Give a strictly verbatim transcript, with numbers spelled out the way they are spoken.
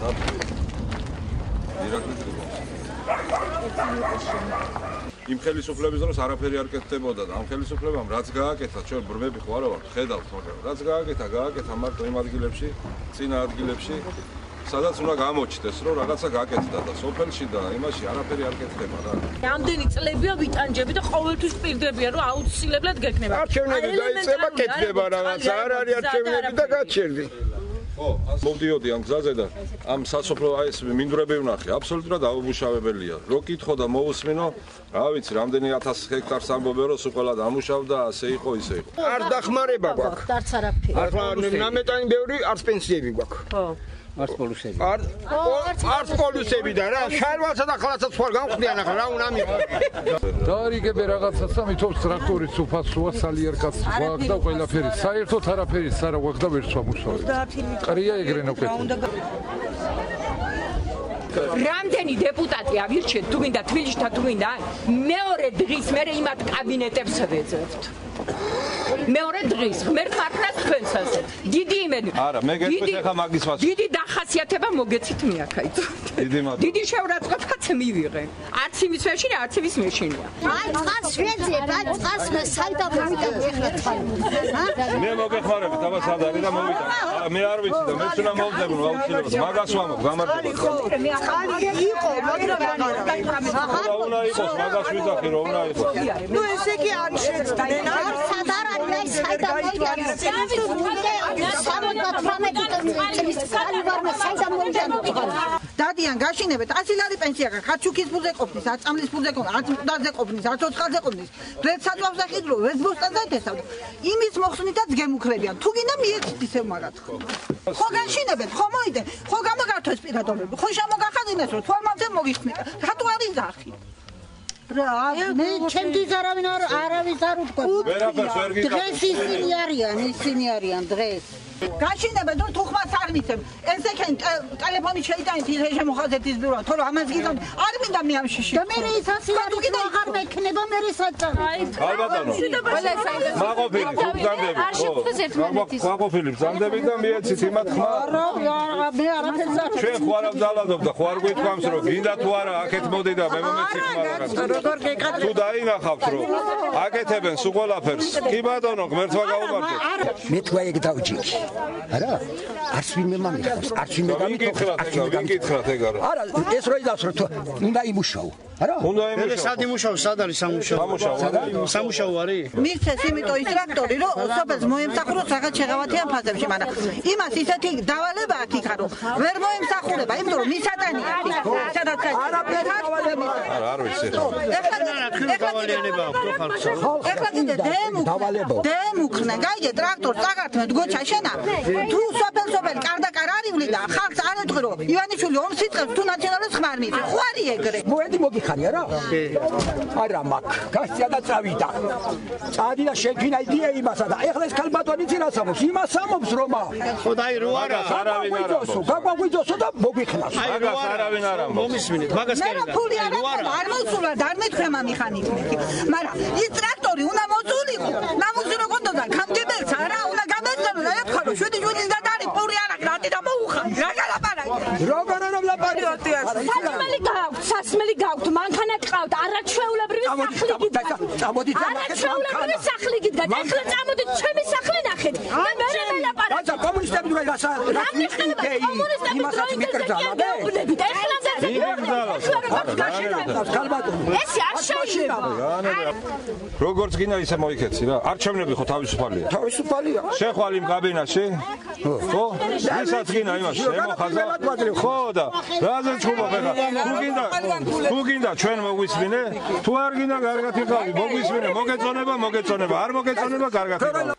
იმ ხელისუფლების დროს არაფერი არ კეთდებოდა და ამ ხელისუფლებამ რაც გააკეთა, ჩვენ ბრმები ხო არა ვართ, ხედავთ, მაგრამ რაც გააკეთა, გააკეთა მარტო იმ ადგილებში, წინა ადგილებში, სადაც უნდა გამოჩნდეს, რომ რაღაცა გააკეთდა და სოფელში და იმაში არაფერი არ კეთდება რა. Ამდენი წლებია ვიტანჯები და ყოველთვის პირდებიან, რომ აუცილებლად გექნება. არჩევნები დაიწყება, კეთდება რაღაცა, არ არის არჩევნები და გაჩერდი. ხო, მოვდიოდი ამ გზაზე და ამ სასოფლო აი ეს მინდვრები ვნახე, აბსოლუტურად აუგუშავებელია. რო კითხო და მოусმინო, რა ვიცი, რამდენი ათას ჰექტარს ამბობენ, რომ სულ ყველა დამუშავდა, ასე იყო, ისე იყო. არ დახმარება გვაქვს. არც არაფერი. ახლა ნამეტანი ბევრი არც პენსიები გვაქვს. ხო. არც პოლუსები. არ არც პოლუსები და რა, შარვალსა და ხალასაც ხوار გამხდიან ახლა რა უნდა მიყო. დაარიგებე რაღაცას და მithობს ტრაქტორიც უფასოა, სალიერკაც გვაქვს და ყველაფერი. საერთოდ არაფერი არა გვაქვს და ვერც ვამუშავებ. ყრია ეგრენო კეთილი. რამდენი დეპუტატი ავირჩიეთ, თუ გინდა თბილისში და თუ გინდა მეორე დღის მერე იმათ კაბინეტებს ვეძებთ. მეორე დღის ღმერთ მართლაც თქვენს ასე. დიდი იმედი. არა, მე გეტყვით ახლა მაგის ვასწავლე. დიდი დახასიათება მოგეცით მე აქაით. დიდი მადლობა. დიდი შეურაცხყოფაც მივიღე. არც იმის მეშინია, არც იმის მეშინია. აი, წყალს ვეძებ, აი, წყალს მე საიდან მოვიდა ხარ. მე მოგეხმარებით, აბა სად არის და მოვიდა. მე არ ვიცი და მეც უნდა მოვძებნო აუცილებლად. მაგას ვამბობ, გამარჯობა. წყალი იყო, მაგრამ რა უნდა იყოს, მაგას ვიძახი, რომ უნდა იყოს. ნუ ესე კი არ შეცდნენ. სად არ არის საიდან მოვიდა? წლის წყალი ვარ მე საიდან მოვიდა? დადიან გაშინებეთ ასი ლარი პენსია გაქვს, არც ჩუქის ფულზე ყოფნის, არც წამლის ფულზე ყოფნის, არც მკვდარზე ყოფნის, არც ოცხალზე ყოფნის. დღეს საწვავს ახიდრო, ვერც ბოსტანზე ესავთ. იმის მოხსნითაც გემუქრებიან. თუ გინდა მიეცით ისევ მაგათ. ხო გაშინებეთ, ხო მოიდე, ხო გამოგართვეს პირადობები, ხო შემოგახადინეს რომ თორმავზე მოგიხსნით. რატო არ იძახით? რა, მე ჩემთვის არავინ არ არავის არ უთქვა. ვერაფერს ვერ გიგახსენებ. დღეს ისინი არიან, ისინი არიან დღეს. გაშინებეთ რომ თუ ხმას არ მიცემ, ესექენ ტელეფონი შეიტანით ის შემოხაზეთ ის ბიურო, თორე ამას გიგავთ, არ მინდა მე ამ შიში. და მე ის ასე არ გინდა აღარ მექნება მე საწავ. ალბათანო. მაყოფილი, გძანდები. მაყოფილი, გძანდები და მიეცით იმათ ხმა. არა, მე არაფერს არ. ჩვენ ხო არ ვძალადობ და ხო არ გვითქვამს რომ გინდა თუ არა აქეთ მოდი და მე მომეცით ხმა რაღაც. როგორ გეკეთე? თუ დაინახავთ რომ აკეთებენ სულ ყველაფერს. კი ბატონო, ღმერთმა გაუმართლეთ. მე თქვა ეგ დავჭიქი. არა, არც ვინმე მომიხავს, არც ვინმე გამიქხავს, არც ვინმე გამიქხავთ ეგ არა. არა, ეს რო იდავს რომ უნდა იმუშაო. არა? უნდა იმუშაო. მე სად იმუშაო, სად არის სამუშაო? სამუშაო. სამუშაო არის? მისცეს იმიტომ ის ტრაქტორი რომ სოფელს მოემსახუროს რაღაც შეღავათიან ფაზებში, მაგრამ იმას ისეთი დავალება აქ იქა რომ ვერ მოემსახურება, იმიტომ რომ მისატანია აქ. სადაც არაფერი არა, არ ვიცი. თქვენ გავალიანება აქვს ხალხს. ეხლა კიდე დემუქნა. დემუქნა, გაიგე ტრაქტორს წაგართმევთ გოჩა შენა. თუ სოფელ სოფელ კარდა კარ არივლი და ხალხს არ ეთქვი რომ ივანიშვილი ომს იწყებს თუ ნაციონალებს ხმარ მიწი. ხო არის ეგრე. მოედი მოგიხარი არა? არა მაგ. გასწია და წავიდა. წადი და შეგვინა იდეა იმასა და ეხლა ეს ქალბატონი ძირას ამობს, იმას ამობს რომა. ხო და აი რო არა, არავინ არ ამობს. გაგვაგვიძოსო და მოგიხნას. მაგას არავინ არ ამობს. მომისმინეთ, მაგას მე რა ფული არ აქვს, არ მოსულა და არ მეთქმა მექანიზმი. მაგრამ ის ტრაქტორი უნდა მოწულიყო. ნამუსი რო გონდოდა გამდებელს არა, უნდა გამეცნო და ეთქვა რომ შვიდი ჯულის და დარი პური არ აქვს, რატი და მოუხარ. რა გალაპარაკი? როგორ არ ლაპარაკი? სასმელი გაქვთ, სასმელი გაქვთ, მანქანა გყავთ, არაჩვეულებრივი სახლი გიდგათ. წამოდით არაჩვეულებრივი სახლი გიდგათ. ეხლა წამოდით ჩემი სახლი ნახეთ. მე მე ველაპარაკი. რაცა კომუნისტები რა რასა იმასაც მიკრძალა და ეხლა ეს არ შეიძლება. როგორც გინდა ისე მოიქეცი რა. არჩევნები ხო თავისუფალია. თავისუფალია. შეხვალ იმ კაბინაში? ხო? ისაც გინდა იმას შემოხაზა. ხო და რაზე ჩხუბობ ეხლა? თუ გინდა თუ გინდა ჩვენ მოგვისმინე? თუ არ გინდა კარგად იყავი, მოგვისმინე, მოგეწონება, მოგეწონება, არ მოგეწონება, კარგად იყავი.